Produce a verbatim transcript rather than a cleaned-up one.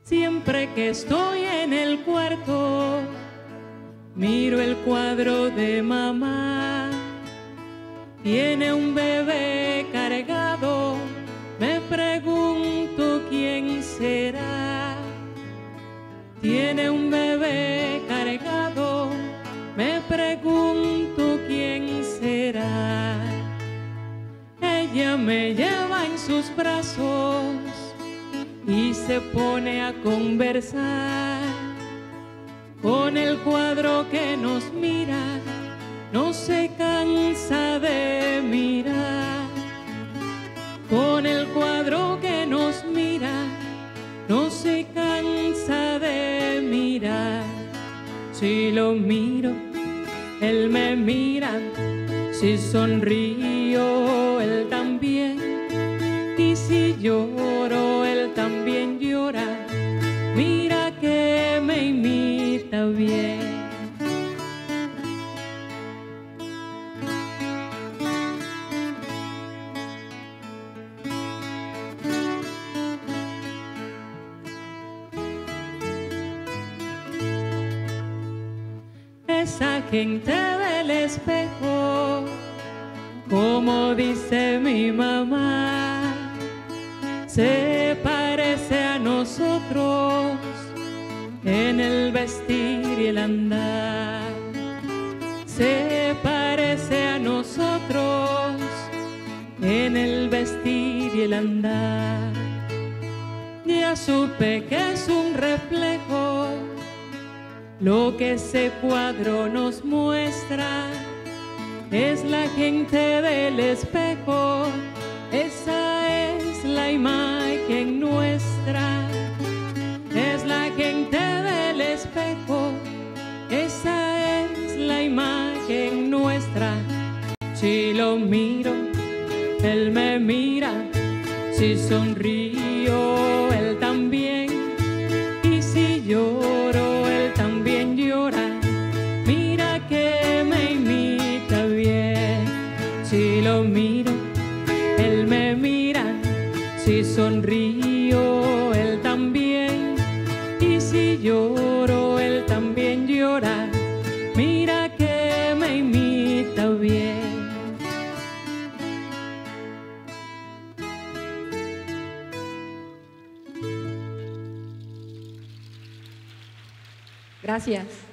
Siempre que estoy en el cuarto, miro el cuadro de mamá. Tiene un bebé cargado, me pregunto quién será. Tiene un bebé cargado, me pregunto quién será. Ella me lleva en sus brazos y se pone a conversar. Con el cuadro que nos mira, no se cansa de mirar. Con el cuadro que nos mira, no se cansa de mirar. Si lo miro, él me mira. Si sonrío, él también. Y si lloro, él también llora. Mira que me imita bien. Esa gente del espejo, como dice mi mamá, se parece a nosotros en el vestir y el andar. Se parece a nosotros en el vestir y el andar. Ya supe que es un reflejo lo que ese cuadro nos muestra. Es la gente del espejo, esa es la imagen nuestra. Es la gente del espejo, esa es la imagen nuestra. Si lo miro, él me mira. Si sonrío, él también. Y si lloro, él también llora. Mira que me imita bien. Si lo miro, él me mira. Si sonrío, él también. Y si lloro, él también llora. Mira que me imita bien. Gracias.